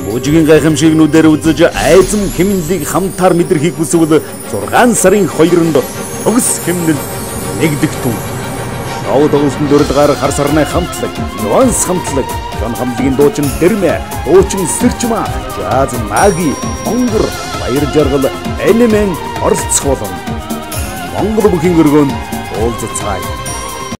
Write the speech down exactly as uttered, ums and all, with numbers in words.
Бүжгийн гайхамшигнүүдээр үзэж айзам хэмнэлийг хамтаар мэдрэхийг хүсвэл зургаан сарын хоёрнд төгс хэмнэл нэгдэх түн. Шоу тоглолтын дүрлэгээр хар сарны хамтлаг, нюанс хамтлаг, Жон хамтлагийн дуучин Дэрмэ, дуучин Сэрчмаа, жаз маги, монгор, баяр жаргал, элемент оролцох болно. Монгол бүхийн өргөөнд уулзцаая.